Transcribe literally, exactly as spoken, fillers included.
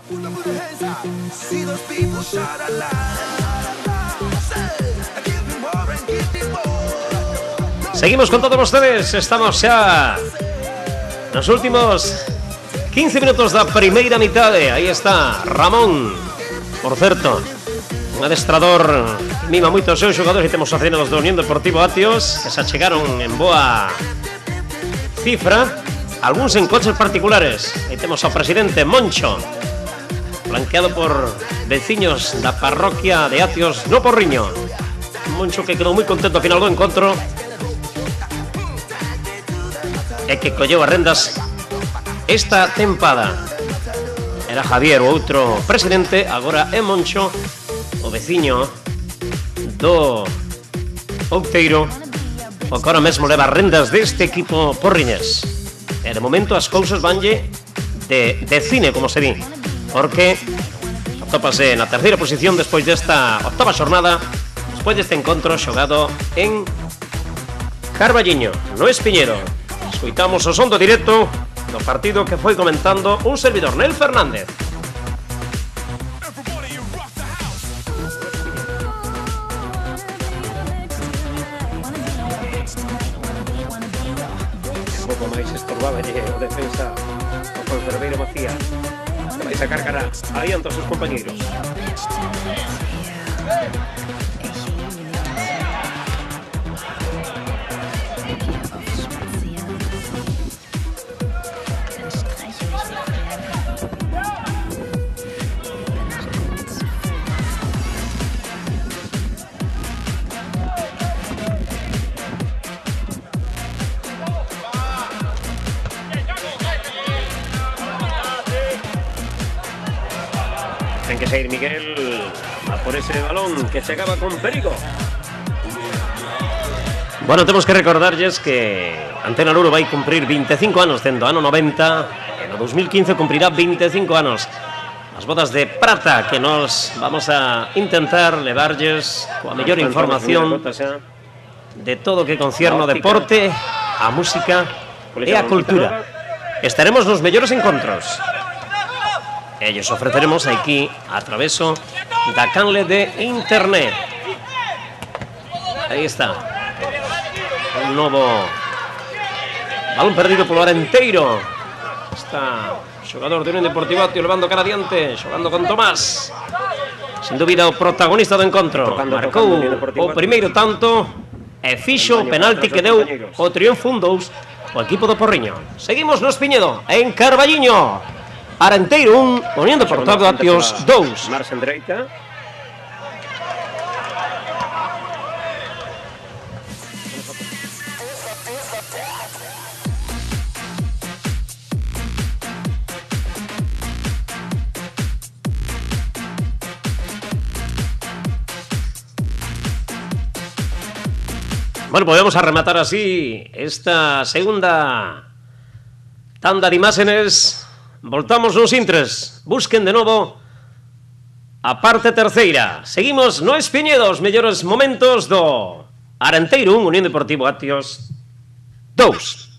Seguimos con todos ustedes, estamos ya nos últimos quince minutos da primeira mitade. Aí está Ramón, por certo, un adestrador mima moito os seus xogadores, e temos aficionados do Unión Deportivo Atios que se achegaron en boa cifra, algúns en coches particulares. Aí temos ao presidente Moncho, flanqueado por veciños da parroquia de Atios no Porriño. Moncho que quedou moi contento ao final do encontro e que colleu as rendas esta tempada. Era Javier, o outro presidente, agora é Moncho, o veciño do Outeiro, o que ahora mesmo leva as rendas deste equipo porriñés. E de momento as cousas vanlle de, de cine, como se di, porque atópase na terceira posición despois desta octava xornada, despois deste encontro xogado en Carballiño, no Espiñeiro. Escoitamos o son do directo do partido que foi comentando un servidor, Nel Fernández. Un pouco máis estorbaba o defensa o Conserveiro Macía, que vai sacar cara adiante aos seus compañeiros. Ten que seguir Miguel a por ese balón que chegaba con perigo. Bueno, temos que recordarlles que Antena Luro vai cumprir veinticinco anos, tendo ano noventa, e no dos mil quince cumprirá veinticinco anos. As bodas de prata que nos vamos a intentar levarlles coa mellor información de todo o que concierne ao deporte, a música e a cultura. Estaremos nos mellores encontros. Ellos ofreceremos aquí a traveso da canle de internet. Aí está. Un novo balón perdido polo Arenteiro. Está o xogador de Unión Deportivo Atios levando cara adiante, xogando con Tomás. Sin dúbida o protagonista do encontro. Marcou o primeiro tanto e fixo o penalti que deu o triunfo un dous o equipo do Porriño. Seguimos no Espiñedo, en Carballiño. Arenteiro un, Unión Deportivo Atios dous. Marxa en dereita. Bueno, pues vamos a rematar así esta segunda tanda de imágenes. Voltamos nos intres, busquen de novo a parte terceira. Seguimos no Espiñedo, os mellores momentos do Arenteiro un, Unión Deportivo Atios dous.